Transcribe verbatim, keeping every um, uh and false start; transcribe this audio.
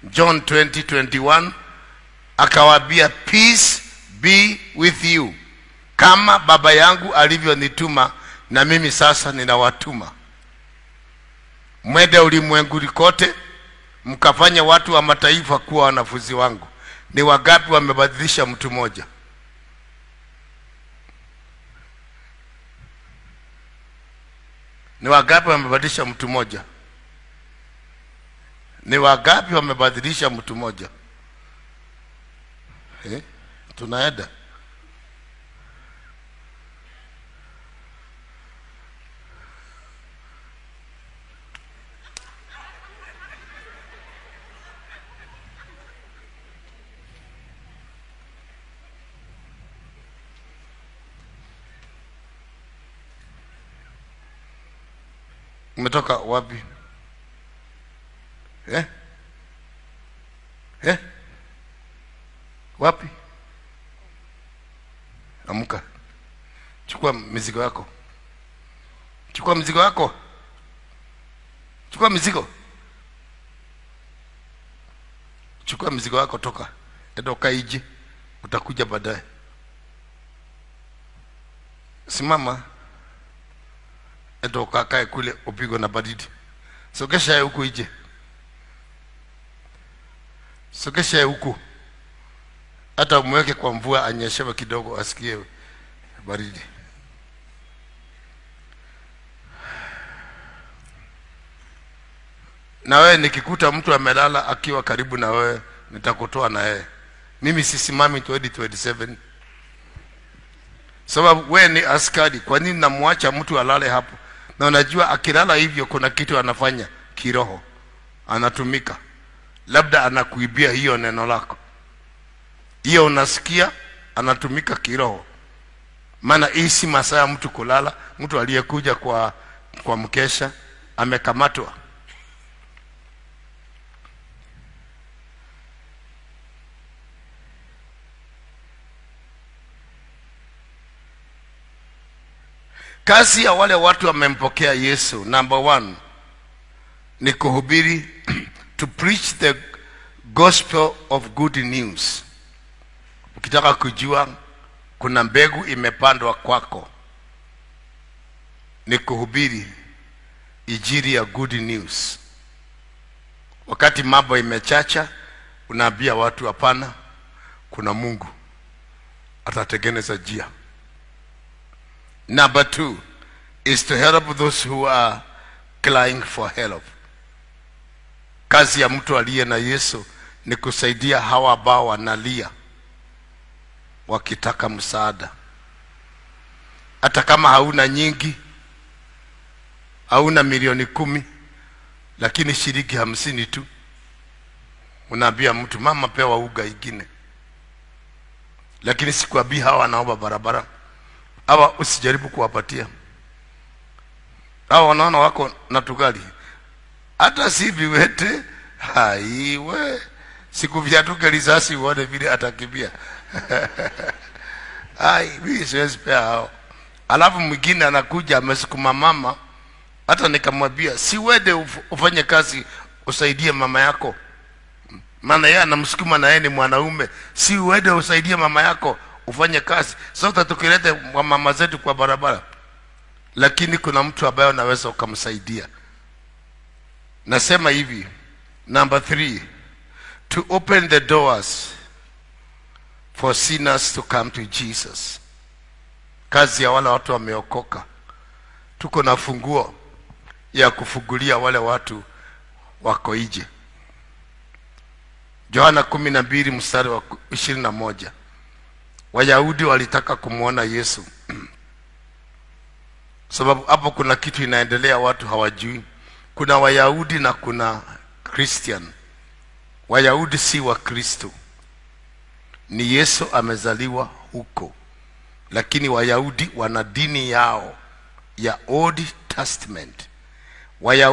John twenty twenty-one, akawaambia peace be with you. Kama baba yangu alivyonituma na mimi sasa ninawatuma. Mwende ulimwenguni kote mkafanye watu wa mataifa kuwa wanafunzi wangu. Ni wangapi wamebadilisha mtu mmoja? Ni wangapi wamebadilisha mtu mmoja? Ni wangapi wamebadilisha mtu mmoja? Eh? Tunaenda. Umetoka wapi? Eh? Eh? Wapi? Amka. Chukua mizigo yako. Chukua mizigo yako. Chukua mizigo. Chukua mizigo yako, toka. Enda ije. Utakuja baadaye. Simama. Enda ukakae kule upigwe na baridi. Sokesha huku ije. Sokesha huku. Hata umweke kwa mvua anyeshewe kidogo asikie baridi. Na wewe nikikuta mtu amelala akiwa karibu na wewe nitakutoa na yeye. Mimi sisimami twenty twenty-seven. Sababu wewe ni askari, kwa nini namwacha mtu alale hapo? Na unajua akilala hivyo kuna kitu anafanya kiroho. Anatumika. Labda anakuibia hiyo neno lako. Hiyo unasikia anatumika kiroho. Maana hii si masaa ya mtu kulala. Mtu aliyekuja kwa kwa mkesha amekamatwa. Kazi ya wale watu wamempokea Yesu, number one, ni kuhubiri, to preach the gospel of good news. Ukitaka kujua kuna mbegu imepandwa kwako, ni kuhubiri injili ya good news. Wakati mambo imechacha, unaambia watu hapana, kuna Mungu atatengeneza njia. Number two is to help those who are crying for help. Kazi ya mtu aliye na Yesu ni kusaidia hawa ambao wanalia wakitaka msaada. Hata kama hauna nyingi, hauna milioni kumi, lakini shilingi hamsini tu, unaambia mtu mama pewa uga ingine. Lakini sikuambii hawa wanaomba barabara. Hawa usijaribu kuwapatia. Hawa wanaona wako na tugali. Hata si viwete, haiwe. Siku viatuke risasi uone vile atakimbia. Hai, mimi siwezi pea hao. Alafu mwingine anakuja amesukuma mama. Hata nikamwambia, si wende ufanye kazi usaidie mama yako. Maana yeye anamsukuma na yeye ni mwanaume. Si wende usaidie mama yako ufanye kazi. Sasa tukilete mama zetu kwa barabara. Lakini kuna mtu ambaye unaweza ukamsaidia. Nasema hivi, number three, to open the doors for sinners to come to Jesus. Kazi ya wale watu wameokoka. Tuko na funguo ya kufungulia wale watu wako nje. Yohana kumi na mbili mstari wa ishirini na moja. Wayahudi walitaka kumuona Yesu. Sababu hapo kuna kitu inaendelea watu hawajui. Kuna Wayahudi na kuna Christian. Wayahudi si wa Kristo. Ni Yesu amezaliwa huko. Lakini Wayahudi wana dini yao ya Old Testament. Wayahudi